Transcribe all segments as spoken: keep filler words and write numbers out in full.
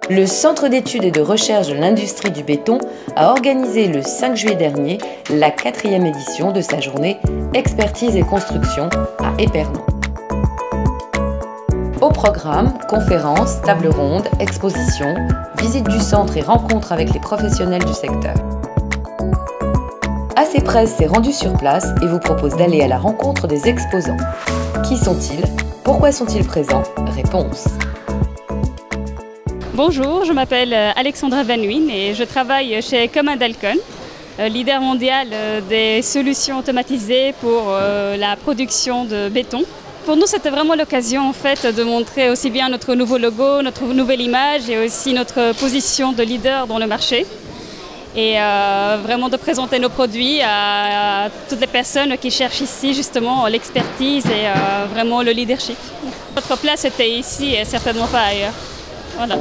Le Centre d'études et de recherche de l'industrie du béton a organisé le cinq juillet dernier la quatrième édition de sa journée Expertise et construction à Épernon. Au programme, conférences, tables rondes, expositions, visites du centre et rencontres avec les professionnels du secteur. A C Presse s'est rendu sur place et vous propose d'aller à la rencontre des exposants. Qui sont-ils? Pourquoi sont-ils présents? Réponse. Bonjour, je m'appelle Alexandra Van Wien et je travaille chez Comandalcon, leader mondial des solutions automatisées pour la production de béton. Pour nous, c'était vraiment l'occasion en fait, de montrer aussi bien notre nouveau logo, notre nouvelle image et aussi notre position de leader dans le marché. Et euh, vraiment de présenter nos produits à, à toutes les personnes qui cherchent ici justement l'expertise et euh, vraiment le leadership. Notre place était ici et certainement pas ailleurs. Voilà.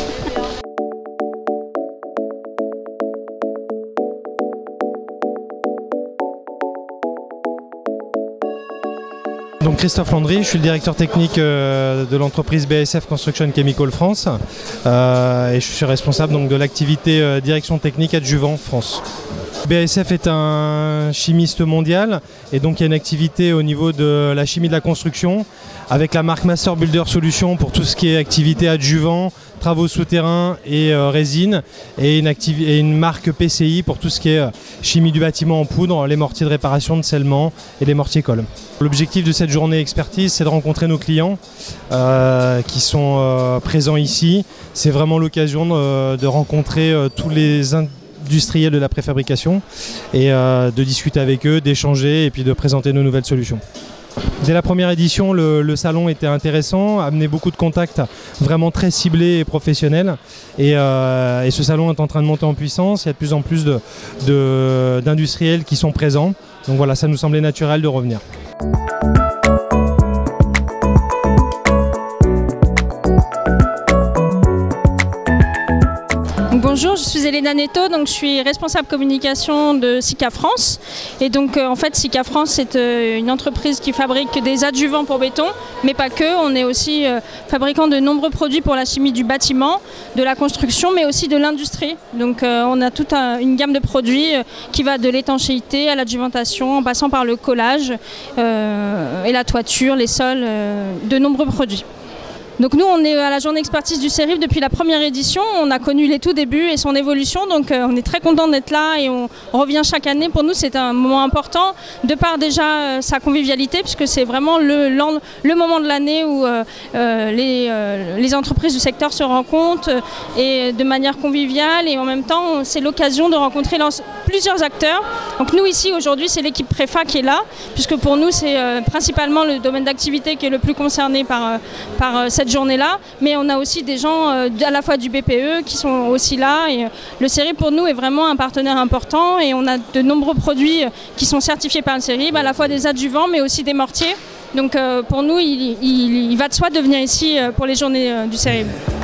Donc Christophe Landry, je suis le directeur technique euh, de l'entreprise B A S F Construction Chemical France euh, et je suis responsable donc, de l'activité euh, direction technique adjuvant France. B A S F est un chimiste mondial et donc il y a une activité au niveau de la chimie de la construction avec la marque Master Builder Solutions pour tout ce qui est activité adjuvant, travaux souterrains et euh, résine et une, et une marque P C I pour tout ce qui est euh, chimie du bâtiment en poudre, les mortiers de réparation, de scellement et les mortiers colle. L'objectif de cette journée expertise, c'est de rencontrer nos clients euh, qui sont euh, présents ici. C'est vraiment l'occasion de, de rencontrer euh, tous les industriels de la préfabrication et euh, de discuter avec eux, d'échanger et puis de présenter nos nouvelles solutions. Dès la première édition, le, le salon était intéressant, amenait beaucoup de contacts vraiment très ciblés et professionnels. Et, euh, et ce salon est en train de monter en puissance. Il y a de plus en plus de, de, d'industriels qui sont présents. Donc voilà, ça nous semblait naturel de revenir. Bonjour, je suis Elena Netto, donc je suis responsable communication de Sika France. Et donc euh, en fait Sika France c'est euh, une entreprise qui fabrique des adjuvants pour béton, mais pas que. On est aussi euh, fabricant de nombreux produits pour la chimie du bâtiment, de la construction, mais aussi de l'industrie. Donc euh, on a toute un, une gamme de produits euh, qui va de l'étanchéité à l'adjuvantation, en passant par le collage euh, et la toiture, les sols, euh, de nombreux produits. Donc nous, on est à la journée expertise du CERIF depuis la première édition. On a connu les tout débuts et son évolution, donc euh, on est très content d'être là et on, on revient chaque année. Pour nous, c'est un moment important, de par déjà euh, sa convivialité, puisque c'est vraiment le, le moment de l'année où euh, euh, les, euh, les entreprises du secteur se rencontrent euh, et de manière conviviale. Et en même temps, c'est l'occasion de rencontrer plusieurs acteurs. Donc nous, ici, aujourd'hui, c'est l'équipe Préfa qui est là, puisque pour nous, c'est euh, principalement le domaine d'activité qui est le plus concerné par, euh, par euh, cette journée-là, mais on a aussi des gens euh, à la fois du B P E qui sont aussi là. Et, euh, le CERIF pour nous est vraiment un partenaire important et on a de nombreux produits euh, qui sont certifiés par le CERIF, à la fois des adjuvants mais aussi des mortiers. Donc euh, pour nous, il, il, il va de soi de venir ici euh, pour les journées euh, du CERIF.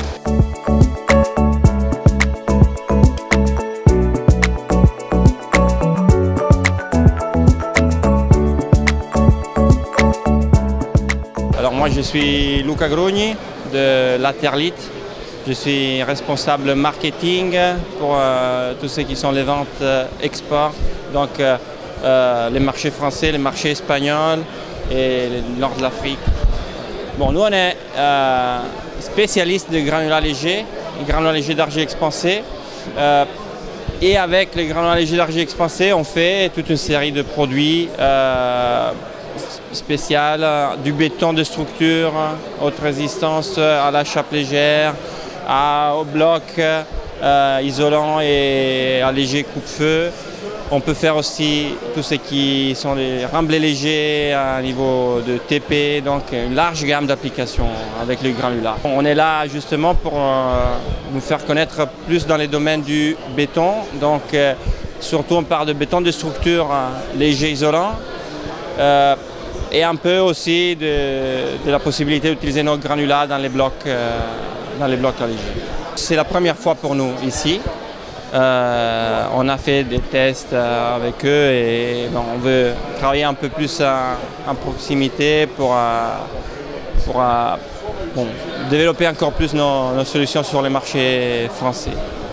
Alors moi je suis Luca Grogni de Laterlite. Je suis responsable marketing pour euh, tous ceux qui sont les ventes euh, export, donc euh, euh, les marchés français, les marchés espagnols et le nord de l'Afrique. Bon, nous on est euh, spécialistes de granulats légers, granulats légers d'argile expansé. Euh, et avec les granulats légers d'argile expansé, on fait toute une série de produits euh, spécial, du béton de structure, haute résistance à la chape légère, à, au bloc euh, isolant et à léger coupe-feu. On peut faire aussi tout ce qui sont les remblais légers à niveau de T P, donc une large gamme d'applications avec le granulat. On est là justement pour euh, nous faire connaître plus dans les domaines du béton. Donc euh, surtout on parle de béton de structure euh, léger isolant. Euh, Et un peu aussi de, de la possibilité d'utiliser nos granulats dans les blocs, euh, dans les blocs légers. C'est la première fois pour nous ici. Euh, on a fait des tests euh, avec eux et bon, on veut travailler un peu plus en, en proximité pour, euh, pour euh, bon, développer encore plus nos, nos solutions sur les marchés français.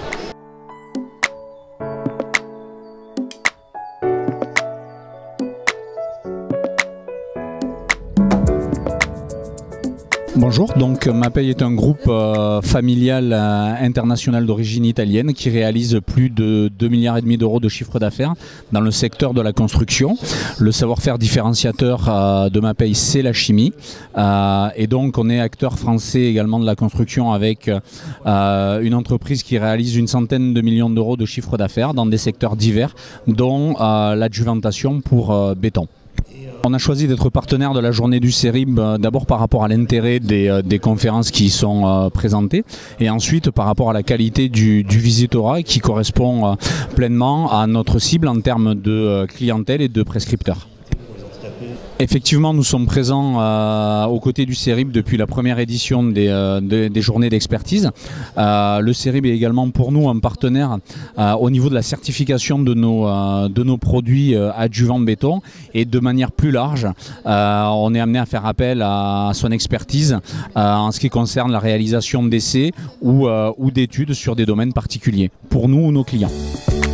Bonjour, donc Mapei est un groupe euh, familial euh, international d'origine italienne qui réalise plus de deux virgule cinq milliards d'euros de chiffre d'affaires dans le secteur de la construction. Le savoir-faire différenciateur euh, de Mapei, c'est la chimie. Euh, et donc on est acteur français également de la construction avec euh, une entreprise qui réalise une centaine de millions d'euros de chiffre d'affaires dans des secteurs divers, dont euh, l'adjuvantation pour euh, béton. On a choisi d'être partenaire de la journée du CERIB d'abord par rapport à l'intérêt des, des conférences qui y sont euh, présentées et ensuite par rapport à la qualité du, du visitorat qui correspond euh, pleinement à notre cible en termes de euh, clientèle et de prescripteurs. Effectivement, nous sommes présents euh, aux côtés du CERIB depuis la première édition des, euh, de, des journées d'expertise. Euh, le CERIB est également pour nous un partenaire euh, au niveau de la certification de nos, euh, de nos produits euh, adjuvants béton et de manière plus large, euh, on est amené à faire appel à son expertise euh, en ce qui concerne la réalisation d'essais ou, euh, ou d'études sur des domaines particuliers pour nous ou nos clients.